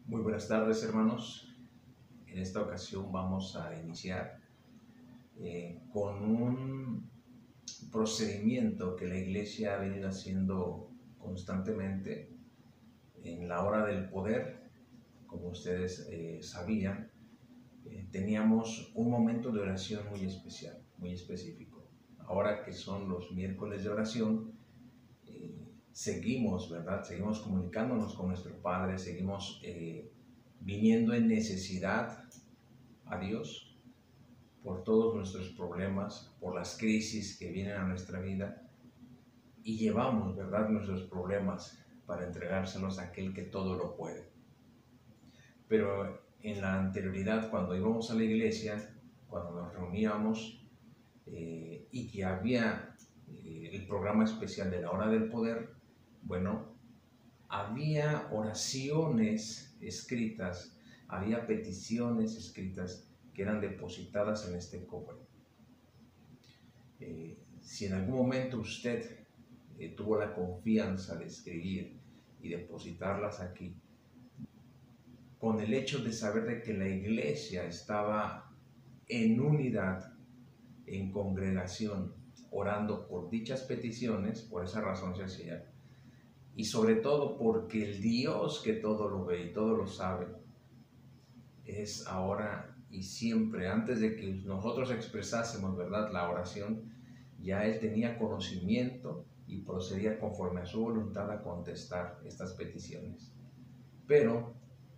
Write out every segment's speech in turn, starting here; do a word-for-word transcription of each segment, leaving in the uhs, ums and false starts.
Muy buenas tardes, hermanos. En esta ocasión vamos a iniciar eh, con un procedimiento que la Iglesia ha venido haciendo constantemente en la hora del poder. Como ustedes eh, sabían, eh, teníamos un momento de oración muy especial, muy específico. Ahora que son los miércoles de oración, eh, seguimos, ¿verdad? Seguimos comunicándonos con nuestro Padre, seguimos eh, viniendo en necesidad a Dios por todos nuestros problemas, por las crisis que vienen a nuestra vida, y llevamos, ¿verdad?, nuestros problemas para entregárselos a aquel que todo lo puede. Pero en la anterioridad, cuando íbamos a la iglesia, cuando nos reuníamos eh, y que había eh, el programa especial de la hora del poder, bueno, había oraciones escritas, había peticiones escritas que eran depositadas en este cobre. Eh, si en algún momento usted eh, tuvo la confianza de escribir y depositarlas aquí, con el hecho de saber de que la iglesia estaba en unidad, en congregación, orando por dichas peticiones, por esa razón se hacía, y sobre todo porque el Dios que todo lo ve y todo lo sabe, es ahora y siempre, antes de que nosotros expresásemos, ¿verdad?, la oración, ya Él tenía conocimiento y procedía conforme a su voluntad a contestar estas peticiones. Pero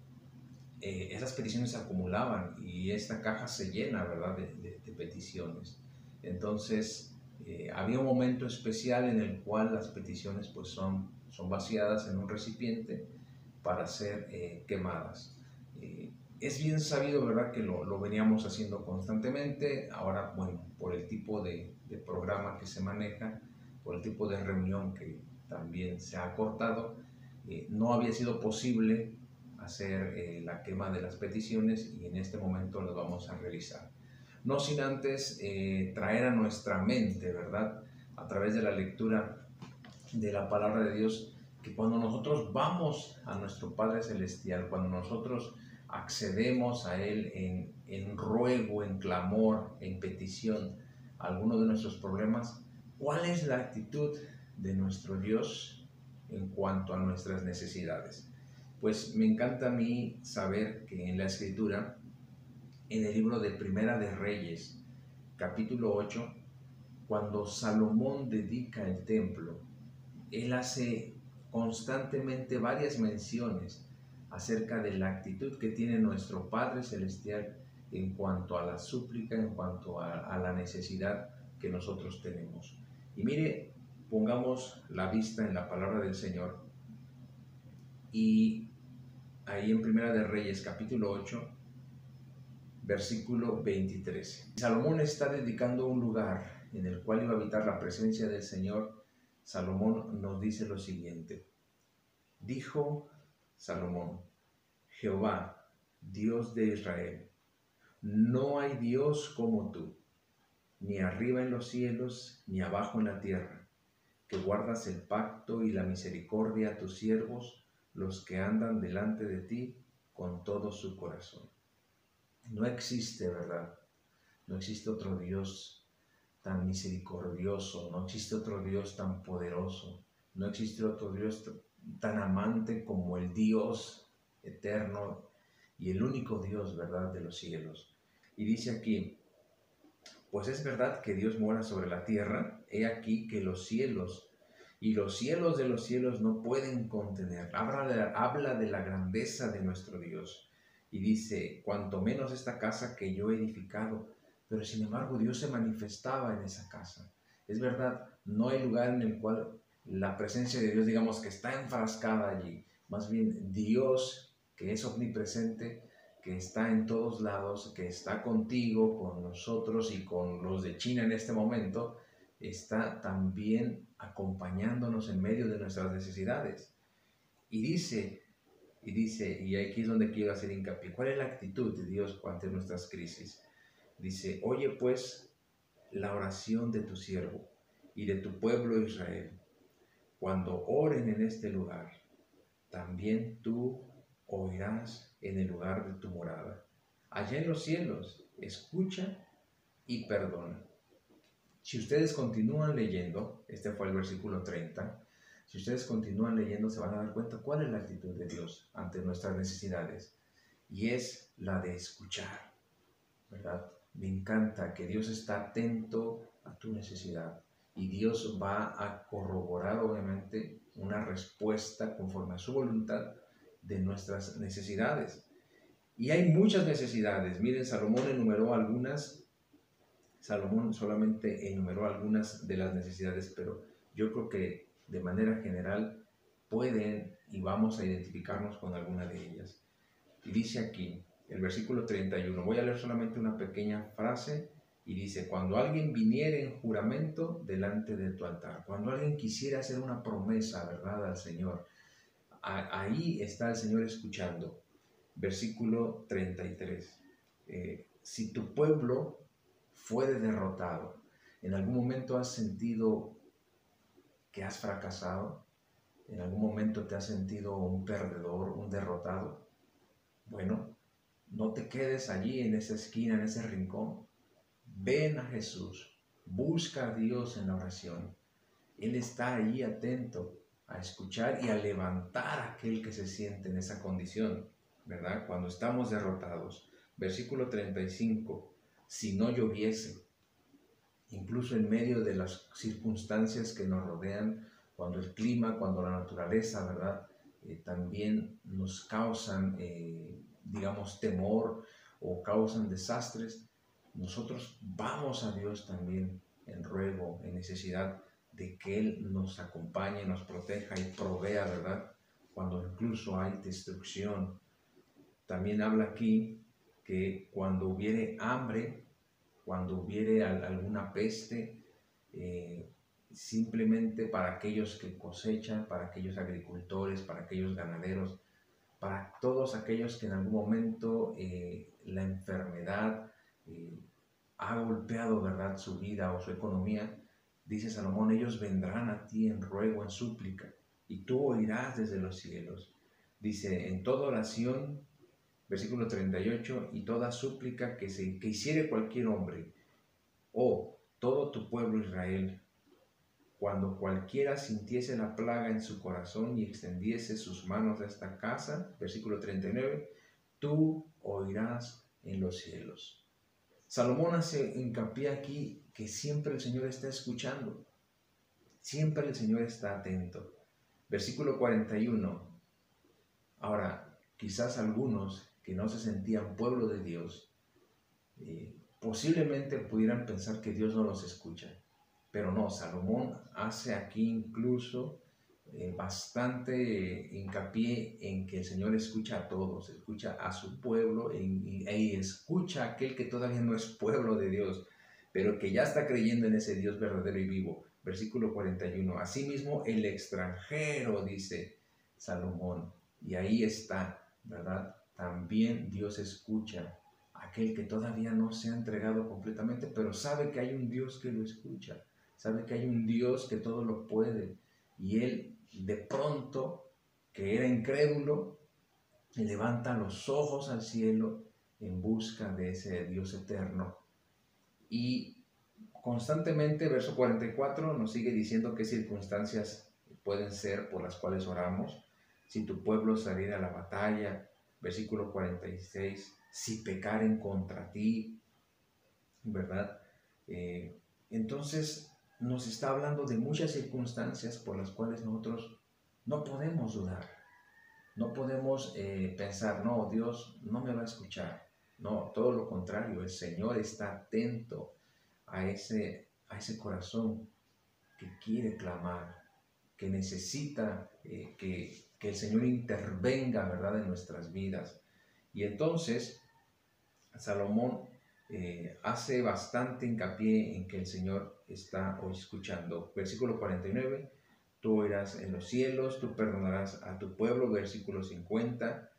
eh, esas peticiones se acumulaban y esta caja se llena, ¿verdad?, de, de, de peticiones. Entonces, eh, había un momento especial en el cual las peticiones pues son, son vaciadas en un recipiente para ser eh, quemadas. Eh, es bien sabido, ¿verdad?, que lo, lo veníamos haciendo constantemente. Ahora, bueno, por el tipo de, de programa que se maneja, por el tipo de reunión que también se ha cortado, eh, no había sido posible hacer eh, la quema de las peticiones, y en este momento lo vamos a realizar. No sin antes eh, traer a nuestra mente, ¿verdad?, a través de la lectura de la palabra de Dios, que cuando nosotros vamos a nuestro Padre Celestial, cuando nosotros accedemos a Él en, en ruego, en clamor, en petición, a alguno de nuestros problemas, ¿cuál es la actitud de nuestro Dios en cuanto a nuestras necesidades? Pues me encanta a mí saber que en la Escritura, en el libro de Primera de Reyes, capítulo ocho, cuando Salomón dedica el templo, él hace constantemente varias menciones acerca de la actitud que tiene nuestro Padre Celestial en cuanto a la súplica, en cuanto a, a la necesidad que nosotros tenemos. Y mire, pongamos la vista en la palabra del Señor, y ahí en Primera de Reyes, capítulo ocho, versículo veintitrés. Salomón está dedicando un lugar en el cual iba a habitar la presencia del Señor. Salomón nos dice lo siguiente: dijo Salomón, Jehová, Dios de Israel, no hay Dios como tú, ni arriba en los cielos, ni abajo en la tierra, que guardas el pacto y la misericordia a tus siervos, los que andan delante de ti con todo su corazón. No existe, ¿verdad? No existe otro Dios tan misericordioso, no existe otro Dios tan poderoso, no existe otro Dios tan amante como el Dios eterno y el único Dios, ¿verdad?, de los cielos. Y dice aquí, pues es verdad que Dios mora sobre la tierra, he aquí que los cielos y los cielos de los cielos no pueden contener. Habla de, habla de la grandeza de nuestro Dios. Y dice, cuanto menos esta casa que yo he edificado. Pero sin embargo Dios se manifestaba en esa casa. Es verdad, no hay lugar en el cual la presencia de Dios, digamos, que está enfrascada allí. Más bien Dios, que es omnipresente, que está en todos lados, que está contigo, con nosotros y con los de China en este momento, está también acompañándonos en medio de nuestras necesidades. Y dice, y dice, y aquí es donde quiero hacer hincapié, ¿cuál es la actitud de Dios ante nuestras crisis? Dice, oye pues la oración de tu siervo y de tu pueblo Israel. Cuando oren en este lugar, también tú oirás en el lugar de tu morada. Allá en los cielos, escucha y perdona. Si ustedes continúan leyendo, este fue el versículo treinta, si ustedes continúan leyendo se van a dar cuenta cuál es la actitud de Dios ante nuestras necesidades. Y es la de escuchar, ¿verdad? Me encanta que Dios está atento a tu necesidad y Dios va a corroborar obviamente una respuesta conforme a su voluntad de nuestras necesidades. Y hay muchas necesidades. Miren, Salomón enumeró algunas, Salomón solamente enumeró algunas de las necesidades, pero yo creo que de manera general pueden y vamos a identificarnos con alguna de ellas. Y dice aquí, el versículo treinta y uno, voy a leer solamente una pequeña frase y dice, cuando alguien viniere en juramento delante de tu altar, cuando alguien quisiera hacer una promesa, ¿verdad?, al Señor, a, ahí está el Señor escuchando. Versículo treinta y tres, eh, si tu pueblo fuere derrotado, ¿en algún momento has sentido que has fracasado? ¿En algún momento te has sentido un perdedor, un derrotado? Bueno, no te quedes allí en esa esquina, en ese rincón. Ven a Jesús, busca a Dios en la oración. Él está allí atento a escuchar y a levantar a aquel que se siente en esa condición, ¿verdad? Cuando estamos derrotados. Versículo treinta y cinco, si no lloviese, incluso en medio de las circunstancias que nos rodean, cuando el clima, cuando la naturaleza, ¿verdad?, eh, también nos causan, eh, digamos, temor o causan desastres, nosotros vamos a Dios también en ruego, en necesidad de que Él nos acompañe, nos proteja y provea, ¿verdad?, cuando incluso hay destrucción. También habla aquí que cuando hubiere hambre, cuando hubiere alguna peste, eh, simplemente para aquellos que cosechan, para aquellos agricultores, para aquellos ganaderos, para todos aquellos que en algún momento eh, la enfermedad eh, ha golpeado, ¿verdad?, su vida o su economía, dice Salomón, ellos vendrán a ti en ruego, en súplica, y tú oirás desde los cielos. Dice, en toda oración, versículo treinta y ocho, y toda súplica que, se, que hiciere cualquier hombre, o todo tu pueblo Israel, cuando cualquiera sintiese la plaga en su corazón y extendiese sus manos a esta casa, versículo treinta y nueve, tú oirás en los cielos. Salomón hace hincapié aquí que siempre el Señor está escuchando, siempre el Señor está atento. Versículo cuarenta y uno, ahora, quizás algunos que no se sentían pueblo de Dios, eh, posiblemente pudieran pensar que Dios no los escucha. Pero no, Salomón hace aquí incluso eh, bastante eh, hincapié en que el Señor escucha a todos, escucha a su pueblo e, e escucha a aquel que todavía no es pueblo de Dios, pero que ya está creyendo en ese Dios verdadero y vivo. Versículo cuarenta y uno, asimismo el extranjero, dice Salomón, y ahí está, ¿verdad? También Dios escucha a aquel que todavía no se ha entregado completamente, pero sabe que hay un Dios que lo escucha. Sabe que hay un Dios que todo lo puede. Y él, de pronto, que era incrédulo, levanta los ojos al cielo en busca de ese Dios eterno. Y constantemente, verso cuarenta y cuatro, nos sigue diciendo qué circunstancias pueden ser por las cuales oramos. Si tu pueblo saliera a la batalla, versículo cuarenta y seis, si pecaren contra ti, ¿verdad? Eh, entonces, nos está hablando de muchas circunstancias por las cuales nosotros no podemos dudar, no podemos eh, pensar, no, Dios no me va a escuchar. No, todo lo contrario, el Señor está atento a ese, a ese corazón que quiere clamar, que necesita eh, que, que el Señor intervenga, ¿verdad?, en nuestras vidas. Y entonces, Salomón Eh, hace bastante hincapié en que el Señor está hoy escuchando. Versículo cuarenta y nueve, tú oirás en los cielos, tú perdonarás a tu pueblo. Versículo cincuenta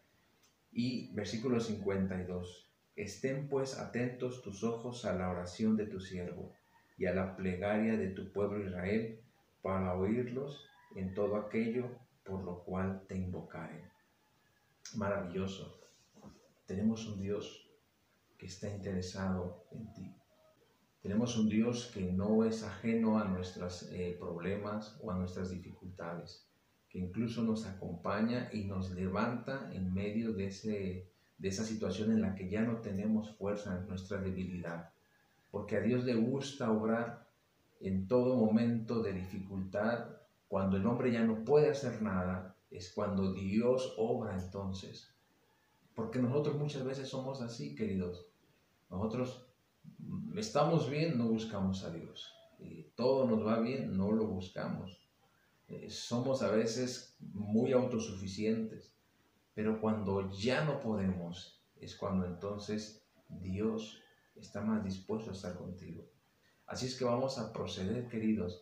y versículo cincuenta y dos, estén pues atentos tus ojos a la oración de tu siervo y a la plegaria de tu pueblo Israel, para oírlos en todo aquello por lo cual te invocaren. maravilloso. Tenemos un Dios que está interesado en ti. Tenemos un Dios que no es ajeno a nuestros eh, problemas o a nuestras dificultades, que incluso nos acompaña y nos levanta en medio de, ese, de esa situación en la que ya no tenemos fuerza en nuestra debilidad. Porque a Dios le gusta obrar en todo momento de dificultad. Cuando el hombre ya no puede hacer nada, es cuando Dios obra entonces. Porque nosotros muchas veces somos así, queridos. Nosotros estamos bien, no buscamos a Dios. Eh, todo nos va bien, no lo buscamos. Eh, somos a veces muy autosuficientes. Pero cuando ya no podemos, es cuando entonces Dios está más dispuesto a estar contigo. Así es que vamos a proceder, queridos,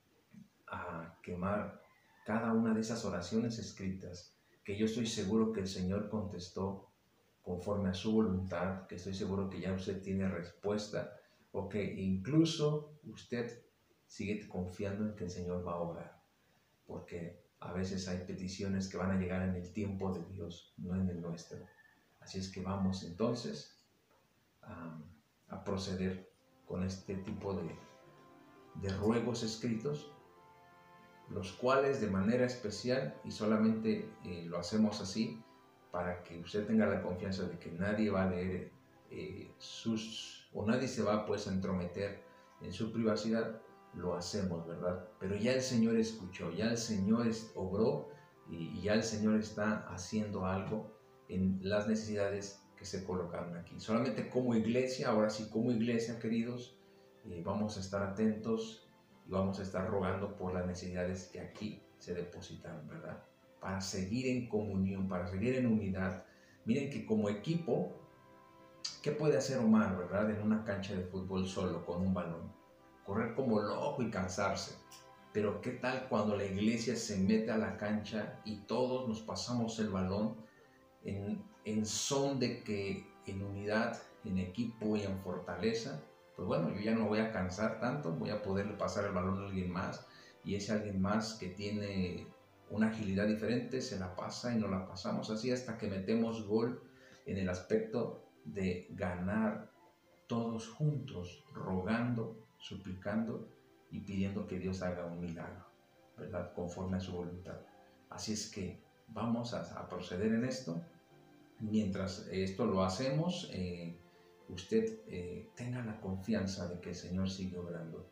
a quemar cada una de esas oraciones escritas, que yo estoy seguro que el Señor contestó conforme a su voluntad, que estoy seguro que ya usted tiene respuesta, o que incluso usted sigue confiando en que el Señor va a obrar, porque a veces hay peticiones que van a llegar en el tiempo de Dios, no en el nuestro. Así es que vamos entonces a, a proceder con este tipo de, de ruegos escritos, los cuales de manera especial, y solamente eh, lo hacemos así, para que usted tenga la confianza de que nadie va a leer eh, sus, o nadie se va pues a entrometer en su privacidad, lo hacemos, ¿verdad? Pero ya el Señor escuchó, ya el Señor obró y, y ya el Señor está haciendo algo en las necesidades que se colocaron aquí. Solamente como iglesia, ahora sí como iglesia, queridos, eh, vamos a estar atentos y vamos a estar rogando por las necesidades que aquí se depositaron, ¿verdad? Para seguir en comunión, para seguir en unidad. Miren que como equipo, ¿qué puede hacer Omar, verdad? En una cancha de fútbol solo, con un balón. Correr como loco y cansarse. Pero ¿qué tal cuando la iglesia se mete a la cancha y todos nos pasamos el balón en, en son de que en unidad, en equipo y en fortaleza? Pues bueno, yo ya no voy a cansar tanto, voy a poderle pasar el balón a alguien más, y ese alguien más que tiene una agilidad diferente se la pasa y nos la pasamos así hasta que metemos gol, en el aspecto de ganar todos juntos, rogando, suplicando y pidiendo que Dios haga un milagro, ¿verdad? Conforme a su voluntad. Así es que vamos a, a proceder en esto. Mientras esto lo hacemos, eh, usted eh, tenga la confianza de que el Señor sigue obrando.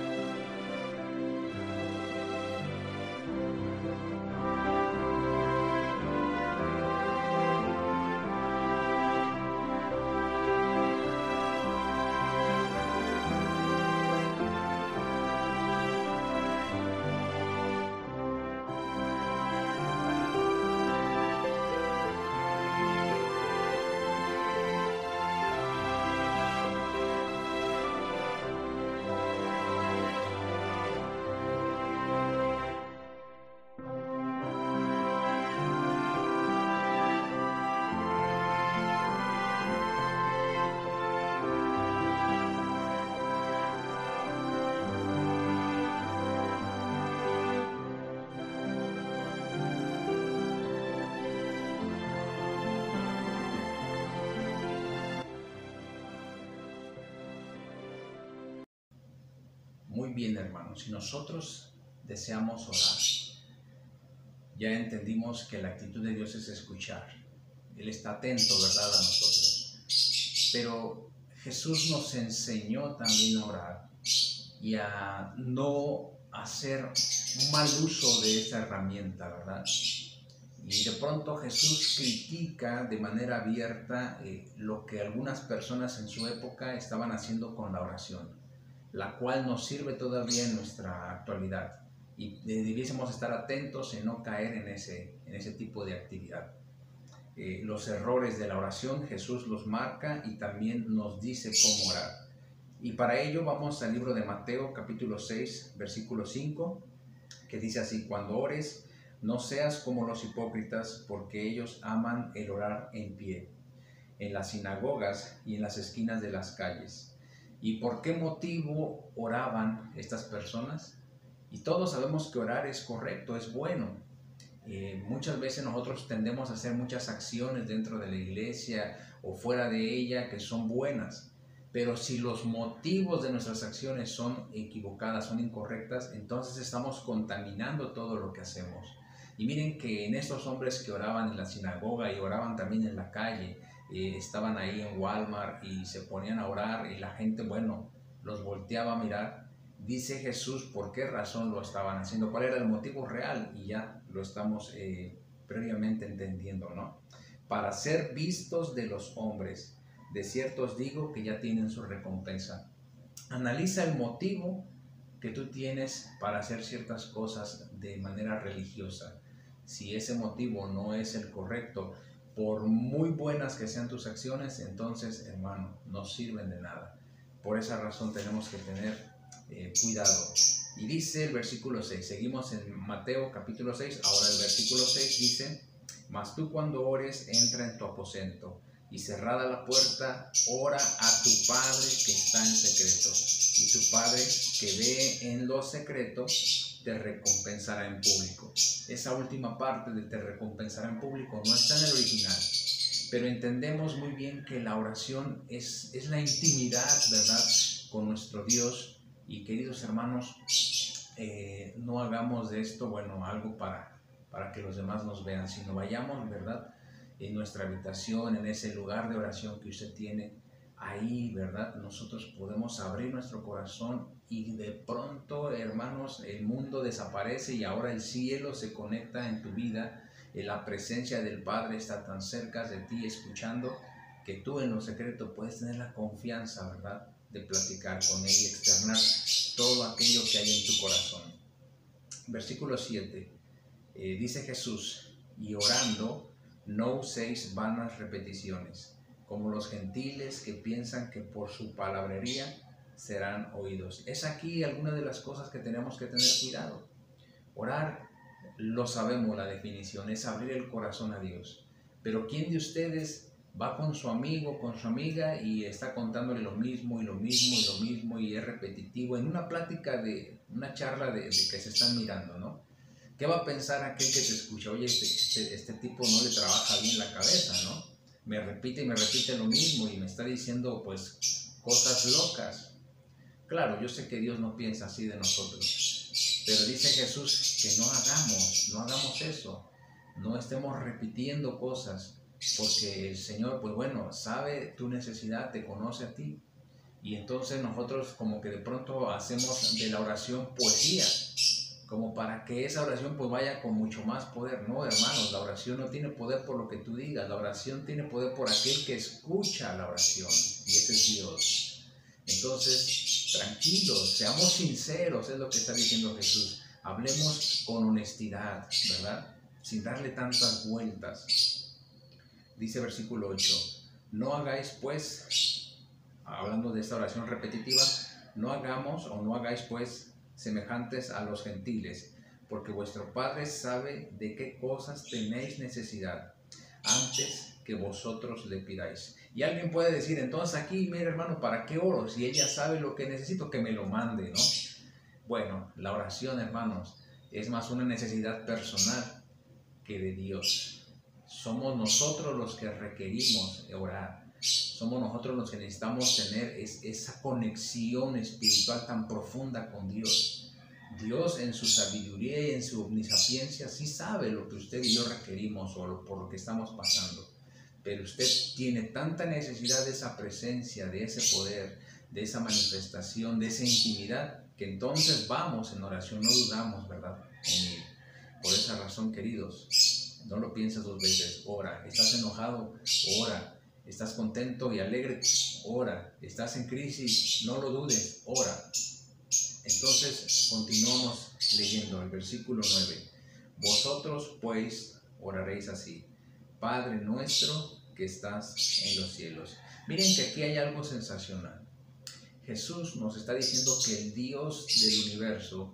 Muy bien, hermanos, si nosotros deseamos orar, ya entendimos que la actitud de Dios es escuchar. Él está atento, ¿verdad?, a nosotros. Pero Jesús nos enseñó también a orar y a no hacer un mal uso de esta herramienta, ¿verdad? Y de pronto Jesús critica de manera abierta eh, lo que algunas personas en su época estaban haciendo con la oración, la cual nos sirve todavía en nuestra actualidad, y debiésemos estar atentos en no caer en ese, en ese tipo de actividad. Eh, los errores de la oración Jesús los marca y también nos dice cómo orar. Y para ello vamos al libro de Mateo capítulo seis versículo cinco, que dice así: cuando ores, no seas como los hipócritas, porque ellos aman el orar en pie, en las sinagogas y en las esquinas de las calles. ¿Y por qué motivo oraban estas personas? Y todos sabemos que orar es correcto, es bueno. Eh, muchas veces nosotros tendemos a hacer muchas acciones dentro de la iglesia o fuera de ella que son buenas, pero si los motivos de nuestras acciones son equivocadas, son incorrectas, entonces estamos contaminando todo lo que hacemos. Y miren que en estos hombres que oraban en la sinagoga y oraban también en la calle, eh, estaban ahí en Walmart y se ponían a orar y la gente, bueno, los volteaba a mirar. Dice Jesús por qué razón lo estaban haciendo, cuál era el motivo real, y ya lo estamos eh, previamente entendiendo, ¿no? Para ser vistos de los hombres. De cierto os digo que ya tienen su recompensa. Analiza el motivo que tú tienes para hacer ciertas cosas de manera religiosa. Si ese motivo no es el correcto, por muy buenas que sean tus acciones, entonces, hermano, no sirven de nada. Por esa razón tenemos que tener eh, cuidado. Y dice el versículo seis, seguimos en Mateo capítulo seis, ahora el versículo seis dice: mas tú cuando ores, entra en tu aposento, y cerrada la puerta, ora a tu Padre que está en secreto, y tu Padre que ve en lo secreto te recompensará en público. Esa última parte de te recompensará en público no está en el original, pero entendemos muy bien que la oración es, es la intimidad, ¿verdad?, con nuestro Dios. Y queridos hermanos, eh, no hagamos de esto, bueno, algo para, para que los demás nos vean, sino vayamos, ¿verdad?, en nuestra habitación, en ese lugar de oración que usted tiene, ahí, ¿verdad?, nosotros podemos abrir nuestro corazón y de pronto, hermanos, el mundo desaparece y ahora el cielo se conecta en tu vida. La presencia del Padre está tan cerca de ti, escuchando, que tú en lo secreto puedes tener la confianza, ¿verdad?, de platicar con Él y externar todo aquello que hay en tu corazón. Versículo siete, eh, dice Jesús: y orando, no uséis vanas repeticiones, como los gentiles que piensan que por su palabrería serán oídos. Es aquí alguna de las cosas que tenemos que tener cuidado. Orar, lo sabemos, la definición es abrir el corazón a Dios. Pero ¿quién de ustedes va con su amigo, con su amiga y está contándole lo mismo y lo mismo y lo mismo y es repetitivo en una plática de una charla de, de que se están mirando, ¿no? ¿Qué va a pensar aquel que te escucha? Oye, este, este, este tipo no le trabaja bien la cabeza, ¿no? Me repite y me repite lo mismo y me está diciendo, pues, cosas locas. Claro, yo sé que Dios no piensa así de nosotros, pero dice Jesús que no hagamos, no hagamos eso. No estemos repitiendo cosas, porque el Señor, pues bueno, sabe tu necesidad, te conoce a ti. Y entonces nosotros como que de pronto hacemos de la oración poesía, como para que esa oración pues vaya con mucho más poder. No, hermanos, la oración no tiene poder por lo que tú digas, la oración tiene poder por aquel que escucha la oración, y ese es Dios. Entonces, tranquilos, seamos sinceros, es lo que está diciendo Jesús. Hablemos con honestidad, ¿verdad?, sin darle tantas vueltas. Dice versículo ocho, no hagáis pues, hablando de esta oración repetitiva, no hagamos o no hagáis pues semejantes a los gentiles, porque vuestro Padre sabe de qué cosas tenéis necesidad antes que vosotros le pidáis. Y alguien puede decir, entonces aquí, mira hermano, ¿para qué oro? Si ella sabe lo que necesito, que me lo mande, ¿no? Bueno, la oración, hermanos, es más una necesidad personal que de Dios. Somos nosotros los que requerimos orar. Somos nosotros los que necesitamos tener es, esa conexión espiritual tan profunda con Dios. Dios en su sabiduría y en su omnisapiencia sí sabe lo que usted y yo requerimos o lo, por lo que estamos pasando. Pero usted tiene tanta necesidad de esa presencia, de ese poder, de esa manifestación, de esa intimidad, que entonces vamos en oración, no dudamos, ¿verdad?, en ir. Por esa razón, queridos, no lo pienses dos veces, ora. ¿Estás enojado? Ora. ¿Estás contento y alegre? Ora. ¿Estás en crisis? No lo dudes, ora. Entonces, continuamos leyendo el versículo nueve. Vosotros, pues, oraréis así: Padre nuestro que estás en los cielos. Miren que aquí hay algo sensacional. Jesús nos está diciendo que el Dios del universo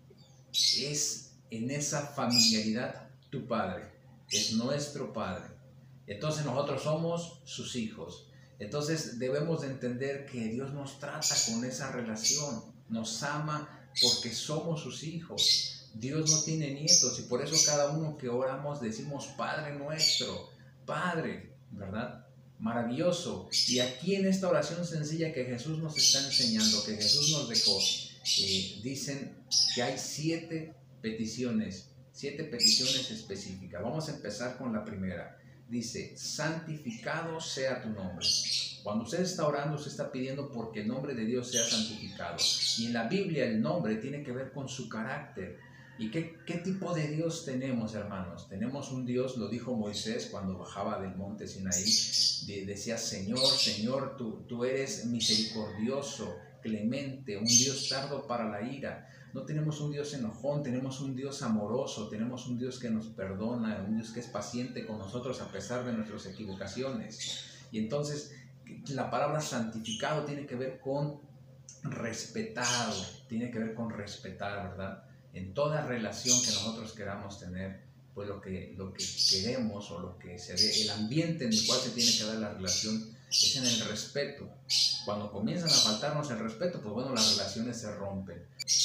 es en esa familiaridad tu Padre, es nuestro Padre. Entonces nosotros somos sus hijos. Entonces debemos de entender que Dios nos trata con esa relación, nos ama porque somos sus hijos. Dios no tiene nietos y por eso cada uno que oramos decimos Padre nuestro, Padre, ¿verdad? Maravilloso. Y aquí en esta oración sencilla que Jesús nos está enseñando, que Jesús nos dejó, eh, dicen que hay siete peticiones, siete peticiones específicas. Vamos a empezar con la primera. Dice, santificado sea tu nombre. Cuando usted está orando, usted está pidiendo porque el nombre de Dios sea santificado. Y en la Biblia el nombre tiene que ver con su carácter. ¿Y qué, qué tipo de Dios tenemos, hermanos? Tenemos un Dios, lo dijo Moisés cuando bajaba del monte Sinaí, de, decía, Señor, Señor, tú, tú eres misericordioso, clemente, un Dios tardo para la ira. No tenemos un Dios enojón, tenemos un Dios amoroso, tenemos un Dios que nos perdona, un Dios que es paciente con nosotros a pesar de nuestras equivocaciones. Y entonces la palabra santificado tiene que ver con respetado, tiene que ver con respetar, ¿verdad? En toda relación que nosotros queramos tener, pues lo que, lo que queremos o lo que se ve, el ambiente en el cual se tiene que dar la relación es en el respeto. Cuando comienzan a faltarnos el respeto, pues bueno, las relaciones se rompen.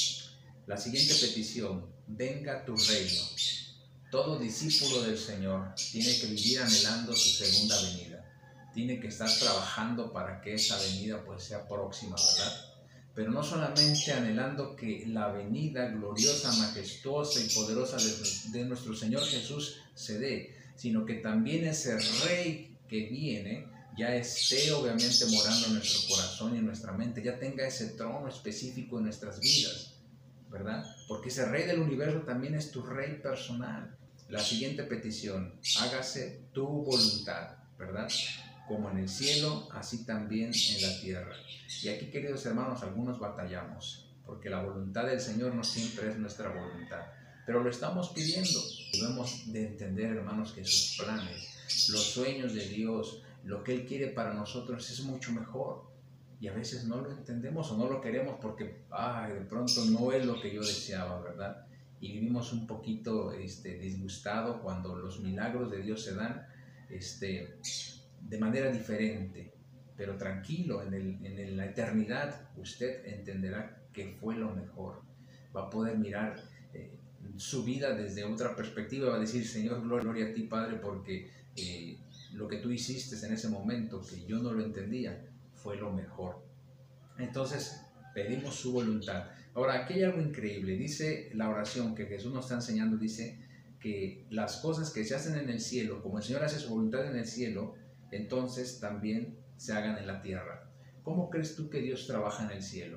La siguiente petición, venga tu reino. Todo discípulo del Señor tiene que vivir anhelando su segunda venida. Tiene que estar trabajando para que esa venida pues sea próxima, ¿verdad? Pero no solamente anhelando que la venida gloriosa, majestuosa y poderosa de, de nuestro Señor Jesús se dé, sino que también ese Rey que viene ya esté obviamente morando en nuestro corazón y en nuestra mente, ya tenga ese trono específico en nuestras vidas, ¿verdad? Porque ese Rey del universo también es tu Rey personal. La siguiente petición, hágase tu voluntad, ¿verdad? Como en el cielo, así también en la tierra. Y aquí, queridos hermanos, algunos batallamos, porque la voluntad del Señor no siempre es nuestra voluntad, pero lo estamos pidiendo. Debemos de entender, hermanos, que sus planes, los sueños de Dios, lo que Él quiere para nosotros es mucho mejor. Y a veces no lo entendemos o no lo queremos porque, ay, de pronto no es lo que yo deseaba, ¿verdad? Y vivimos un poquito este, disgustados cuando los milagros de Dios se dan, este... de manera diferente, pero tranquilo, en, el, en la eternidad usted entenderá que fue lo mejor. Va a poder mirar eh, su vida desde otra perspectiva, va a decir, Señor, gloria a ti, Padre, porque eh, lo que tú hiciste en ese momento, que yo no lo entendía, fue lo mejor. Entonces, pedimos su voluntad. Ahora, aquí hay algo increíble. Dice la oración que Jesús nos está enseñando, dice que las cosas que se hacen en el cielo, como el Señor hace su voluntad en el cielo, entonces también se hagan en la tierra. ¿Cómo crees tú que Dios trabaja en el cielo?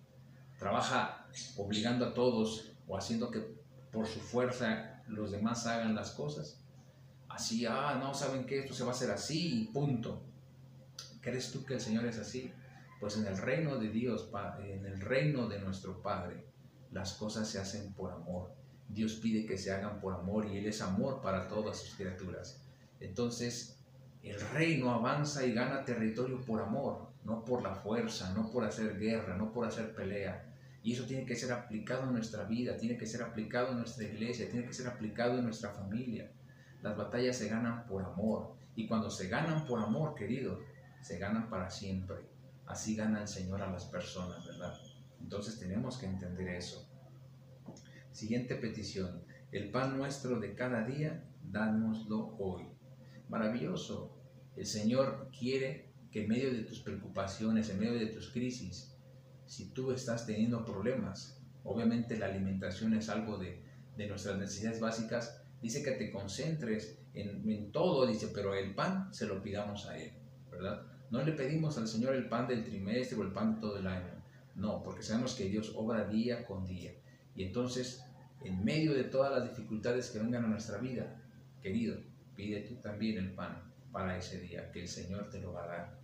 ¿Trabaja obligando a todos o haciendo que por su fuerza los demás hagan las cosas? Así, ah, no, ¿saben qué? Esto se va a hacer así y punto. ¿Crees tú que el Señor es así? Pues en el reino de Dios, en el reino de nuestro Padre, las cosas se hacen por amor. Dios pide que se hagan por amor y Él es amor para todas sus criaturas. Entonces, el reino avanza y gana territorio por amor, no por la fuerza, no por hacer guerra, no por hacer pelea. Y eso tiene que ser aplicado en nuestra vida, tiene que ser aplicado en nuestra iglesia, tiene que ser aplicado en nuestra familia. Las batallas se ganan por amor. Y cuando se ganan por amor, queridos, se ganan para siempre. Así gana el Señor a las personas, ¿verdad? Entonces tenemos que entender eso. Siguiente petición. El pan nuestro de cada día, dánoslo hoy. Maravilloso. El Señor quiere que en medio de tus preocupaciones, en medio de tus crisis, si tú estás teniendo problemas, obviamente la alimentación es algo de, de nuestras necesidades básicas, dice que te concentres en, en todo, dice, pero el pan se lo pidamos a Él, ¿verdad? No le pedimos al Señor el pan del trimestre o el pan de todo el año, no, porque sabemos que Dios obra día con día. Y entonces, en medio de todas las dificultades que vengan a nuestra vida, querido, pide tú también el pan para ese día, que el Señor te lo va a dar.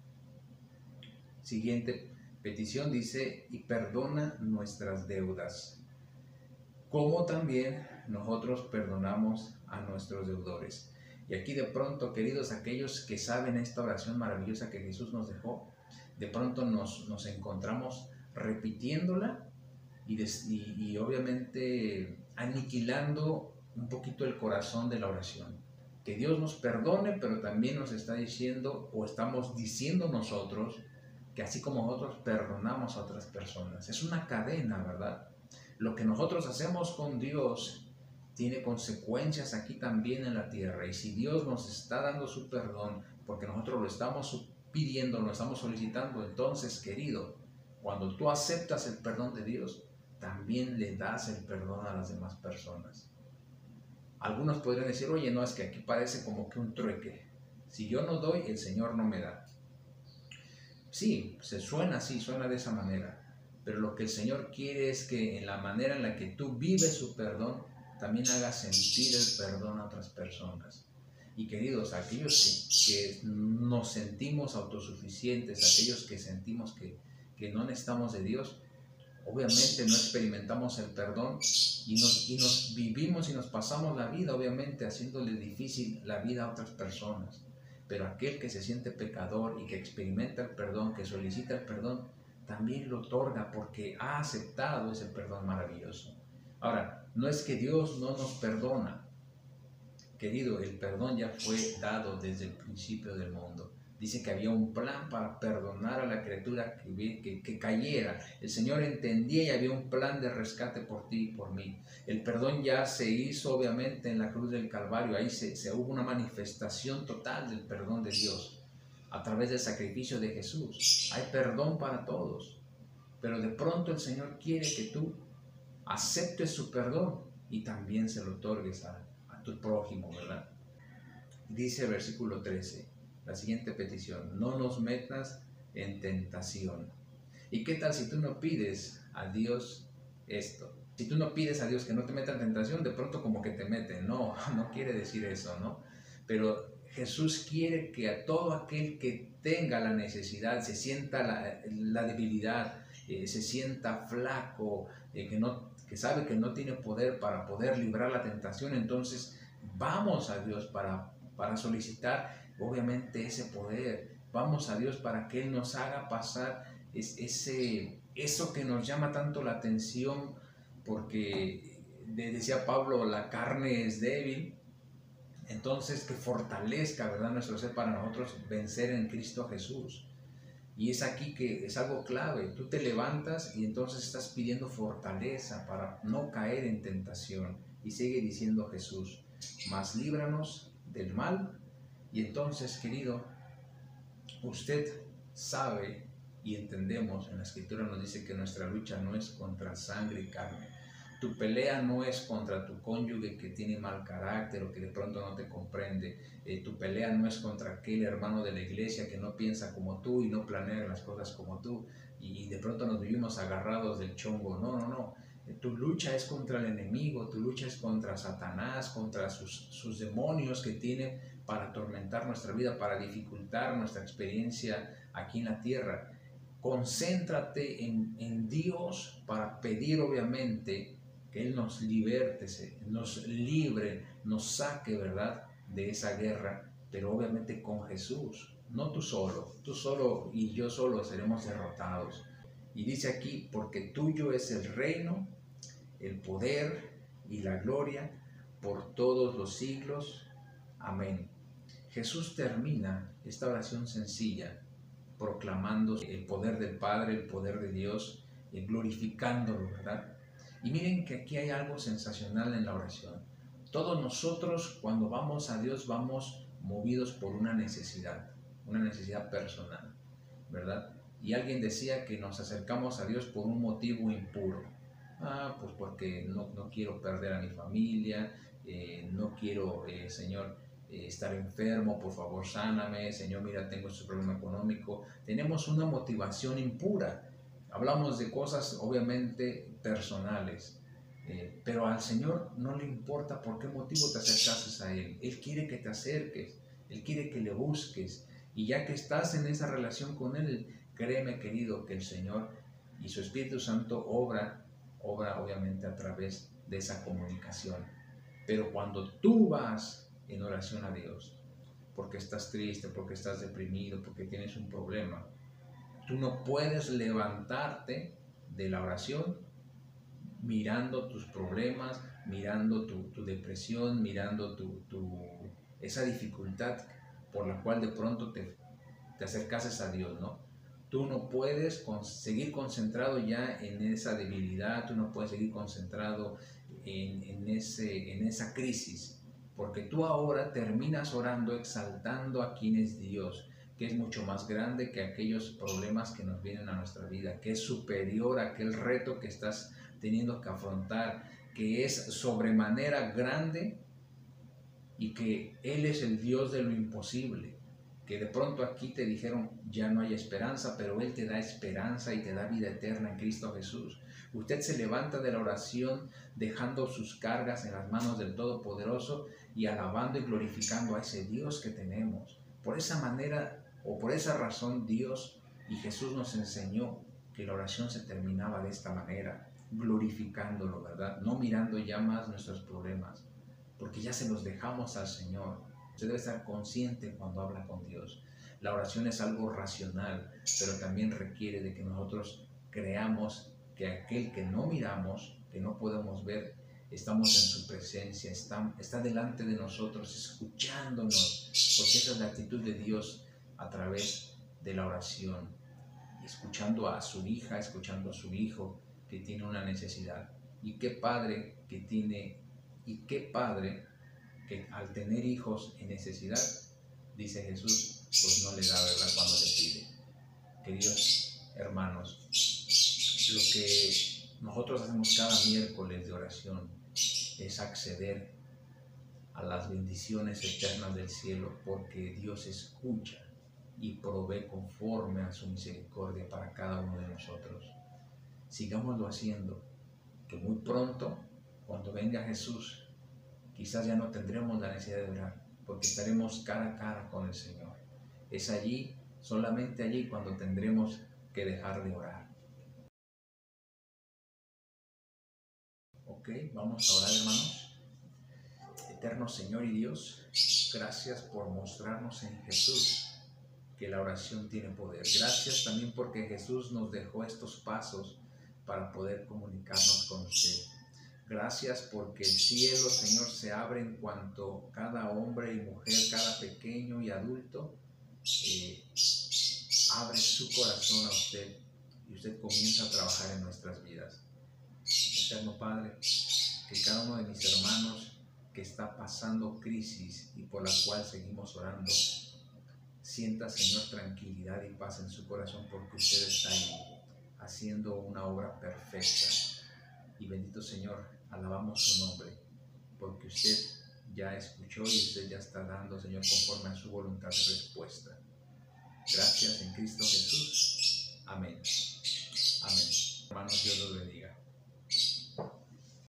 Siguiente petición dice, y perdona nuestras deudas, como también nosotros perdonamos a nuestros deudores. Y aquí de pronto, queridos, aquellos que saben esta oración maravillosa que Jesús nos dejó, de pronto nos, nos encontramos repitiéndola y, des, y, y obviamente aniquilando un poquito el corazón de la oración. Que Dios nos perdone, pero también nos está diciendo, o estamos diciendo nosotros, que así como nosotros perdonamos a otras personas. Es una cadena, ¿verdad? Lo que nosotros hacemos con Dios tiene consecuencias aquí también en la tierra. Y si Dios nos está dando su perdón, porque nosotros lo estamos pidiendo, lo estamos solicitando, entonces, querido, cuando tú aceptas el perdón de Dios, también le das el perdón a las demás personas. Algunos podrían decir, oye, no, es que aquí parece como que un trueque. Si yo no doy, el Señor no me da. Sí, se suena así, suena de esa manera. Pero lo que el Señor quiere es que en la manera en la que tú vives su perdón, también hagas sentir el perdón a otras personas. Y queridos, aquellos que, que nos sentimos autosuficientes, aquellos que sentimos que, que no necesitamos de Dios, obviamente no experimentamos el perdón y nos, y nos vivimos y nos pasamos la vida, obviamente, haciéndole difícil la vida a otras personas. Pero aquel que se siente pecador y que experimenta el perdón, que solicita el perdón, también lo otorga porque ha aceptado ese perdón maravilloso. Ahora, no es que Dios no nos perdona. Querido, el perdón ya fue dado desde el principio del mundo. Dice que había un plan para perdonar a la criatura que, que, que cayera. El Señor entendía y había un plan de rescate por ti y por mí. El perdón ya se hizo obviamente en la cruz del Calvario. Ahí se, se hubo una manifestación total del perdón de Dios a través del sacrificio de Jesús. Hay perdón para todos. Pero de pronto el Señor quiere que tú aceptes su perdón y también se lo otorgues a, a tu prójimo, ¿verdad? Dice el versículo trece. La siguiente petición: no nos metas en tentación. ¿Y qué tal si tú no pides a Dios esto? Si tú no pides a Dios que no te meta en tentación, de pronto como que te mete. No, no quiere decir eso, ¿no? Pero Jesús quiere que a todo aquel que tenga la necesidad, se sienta la, la debilidad, eh, se sienta flaco, eh, que, no, que sabe que no tiene poder para poder librar la tentación, entonces vamos a Dios para, para solicitar obviamente ese poder. Vamos a Dios para que Él nos haga pasar es, ese, eso que nos llama tanto la atención, porque decía Pablo, la carne es débil. Entonces que fortalezca, ¿verdad?, nuestro ser para nosotros vencer en Cristo Jesús. Y es aquí que es algo clave. Tú te levantas y entonces estás pidiendo fortaleza para no caer en tentación. Y sigue diciendo Jesús: mas líbranos del mal. Y entonces, querido, usted sabe y entendemos, en la Escritura nos dice que nuestra lucha no es contra sangre y carne. Tu pelea no es contra tu cónyuge que tiene mal carácter o que de pronto no te comprende. Eh, tu pelea no es contra aquel hermano de la iglesia que no piensa como tú y no planea las cosas como tú. Y de pronto nos vivimos agarrados del chongo. No, no, no. Eh, tu lucha es contra el enemigo, tu lucha es contra Satanás, contra sus, sus demonios que tiene para atormentar nuestra vida, para dificultar nuestra experiencia aquí en la tierra. Concéntrate en, en Dios para pedir, obviamente, que Él nos liberte, nos libre, nos saque, ¿verdad?, de esa guerra, pero obviamente con Jesús, no tú solo. Tú solo y yo solo seremos derrotados. Y dice aquí: porque tuyo es el reino, el poder y la gloria por todos los siglos. Amén. Jesús termina esta oración sencilla proclamando el poder del Padre, el poder de Dios, y glorificándolo, ¿verdad? Y miren que aquí hay algo sensacional en la oración. Todos nosotros, cuando vamos a Dios, vamos movidos por una necesidad, una necesidad personal, ¿verdad? Y alguien decía que nos acercamos a Dios por un motivo impuro. Ah, pues porque no, no quiero perder a mi familia, eh, no quiero, eh, Señor, eh, estar enfermo, por favor sáname, Señor, mira, tengo este problema económico. Tenemos una motivación impura. Hablamos de cosas obviamente personales, eh, pero al Señor no le importa por qué motivo te acercases a Él. Él quiere que te acerques, Él quiere que le busques, y ya que estás en esa relación con Él, créeme, querido, que el Señor y su Espíritu Santo obra, obra obviamente a través de esa comunicación. Pero cuando tú vas en oración a Dios, porque estás triste, porque estás deprimido, porque tienes un problema, tú no puedes levantarte de la oración mirando tus problemas, mirando tu, tu depresión, mirando tu, tu, esa dificultad por la cual de pronto te, te acercases a Dios, ¿no? Tú no puedes con, seguir concentrado ya en esa debilidad, tú no puedes seguir concentrado en, en, ese, en esa crisis, porque tú ahora terminas orando exaltando a quien es Dios, que es mucho más grande que aquellos problemas que nos vienen a nuestra vida, que es superior a aquel reto que estás teniendo que afrontar, que es sobremanera grande y que Él es el Dios de lo imposible. Que de pronto aquí te dijeron ya no hay esperanza, pero Él te da esperanza y te da vida eterna en Cristo Jesús. Usted se levanta de la oración dejando sus cargas en las manos del Todopoderoso y alabando y glorificando a ese Dios que tenemos. Por esa manera o por esa razón Dios y Jesús nos enseñó que la oración se terminaba de esta manera, glorificándolo, ¿verdad? No mirando ya más nuestros problemas, porque ya se los dejamos al Señor. Usted debe estar consciente cuando habla con Dios. La oración es algo racional, pero también requiere de que nosotros creamos que aquel que no miramos, que no podemos ver, estamos en su presencia, está, está delante de nosotros, escuchándonos, porque esa es la actitud de Dios a través de la oración, escuchando a su hija, escuchando a su hijo que tiene una necesidad. Y qué padre que tiene, y qué padre que al tener hijos en necesidad, dice Jesús, pues no le da, ¿verdad?, cuando le pide. Queridos hermanos, lo que nosotros hacemos cada miércoles de oración es acceder a las bendiciones eternas del cielo, porque Dios escucha y provee conforme a su misericordia para cada uno de nosotros. Sigámoslo haciendo, que muy pronto, cuando venga Jesús, quizás ya no tendremos la necesidad de orar, porque estaremos cara a cara con el Señor. Es allí, solamente allí, cuando tendremos que dejar de orar. Ok, vamos a orar, hermanos. Eterno Señor y Dios, gracias por mostrarnos en Jesús que la oración tiene poder. Gracias también porque Jesús nos dejó estos pasos para poder comunicarnos con usted. Gracias porque el cielo, Señor, se abre en cuanto cada hombre y mujer, cada pequeño y adulto eh, abre su corazón a usted y usted comienza a trabajar en nuestras vidas. Eterno Padre, que cada uno de mis hermanos que está pasando crisis y por la cual seguimos orando, sienta, Señor, tranquilidad y paz en su corazón, porque usted está ahí haciendo una obra perfecta. Y bendito Señor, alabamos su nombre, porque usted ya escuchó y usted ya está dando, Señor, conforme a su voluntad de respuesta. Gracias en Cristo Jesús. Amén. Amén. Hermanos, Dios los bendiga.